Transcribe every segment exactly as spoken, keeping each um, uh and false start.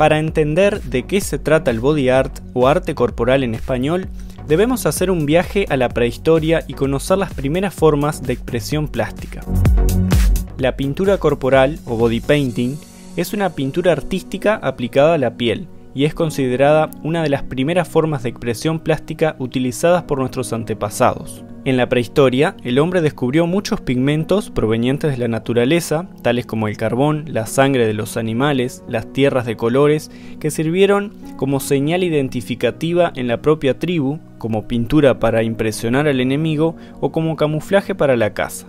Para entender de qué se trata el body art o arte corporal en español, debemos hacer un viaje a la prehistoria y conocer las primeras formas de expresión plástica. La pintura corporal o body painting es una pintura artística aplicada a la piel y es considerada una de las primeras formas de expresión plástica utilizadas por nuestros antepasados. En la prehistoria, el hombre descubrió muchos pigmentos provenientes de la naturaleza, tales como el carbón, la sangre de los animales, las tierras de colores, que sirvieron como señal identificativa en la propia tribu, como pintura para impresionar al enemigo o como camuflaje para la caza.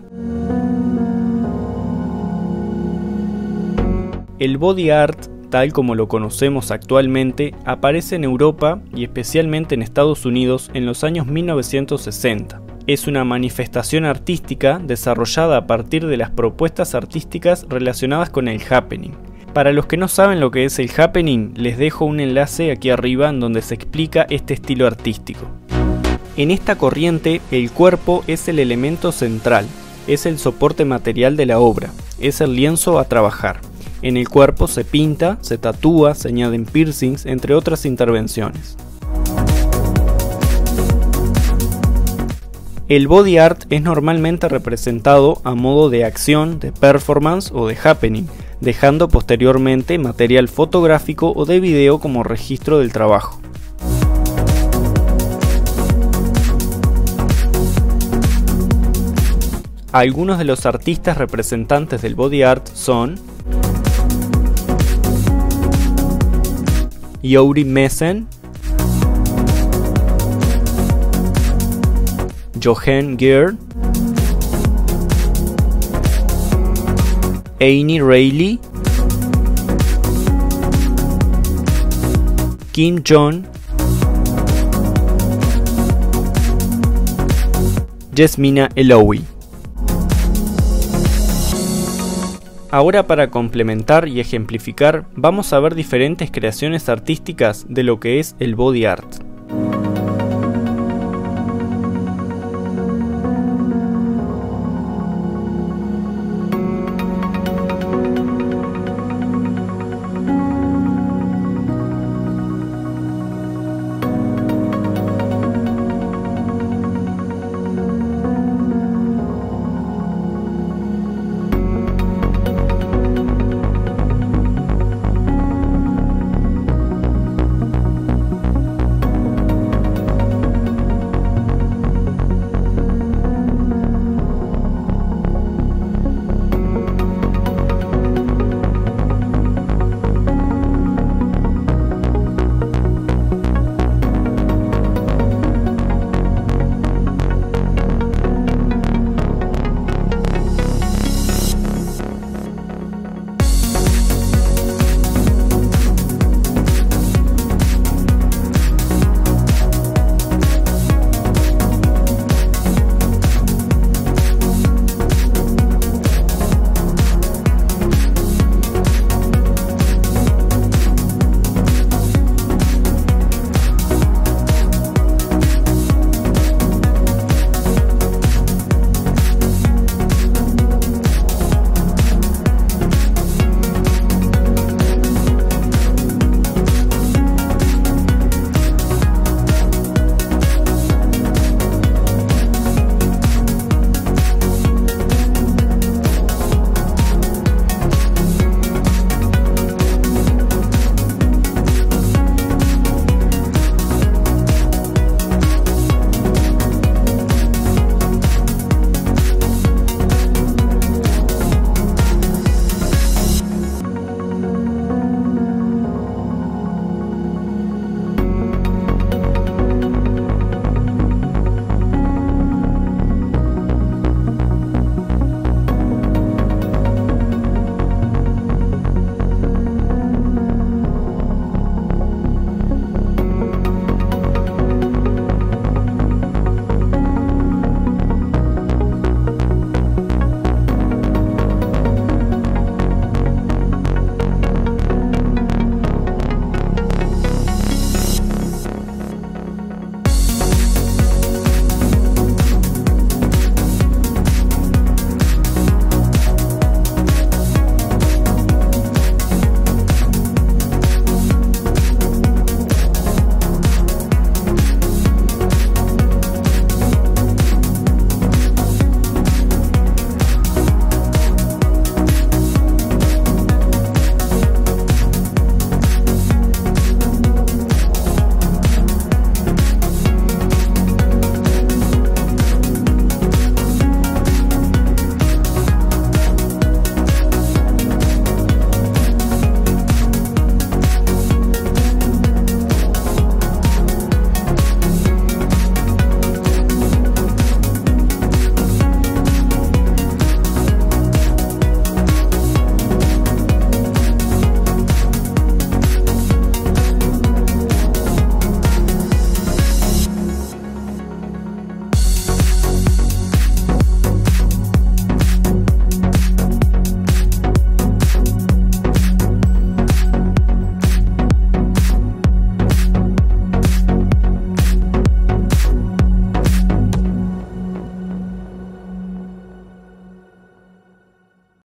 El body art, tal como lo conocemos actualmente, aparece en Europa y especialmente en Estados Unidos en los años mil novecientos sesenta. Es una manifestación artística desarrollada a partir de las propuestas artísticas relacionadas con el happening. Para los que no saben lo que es el happening, les dejo un enlace aquí arriba en donde se explica este estilo artístico. En esta corriente, el cuerpo es el elemento central, es el soporte material de la obra, es el lienzo a trabajar. En el cuerpo se pinta, se tatúa, se añaden piercings, entre otras intervenciones. El body art es normalmente representado a modo de acción, de performance o de happening, dejando posteriormente material fotográfico o de video como registro del trabajo. Algunos de los artistas representantes del body art son Yuri Messen, Johan Geer, Annie Reilly, Kim Jong, Yasmina Eloui. Ahora, para complementar y ejemplificar, vamos a ver diferentes creaciones artísticas de lo que es el body art.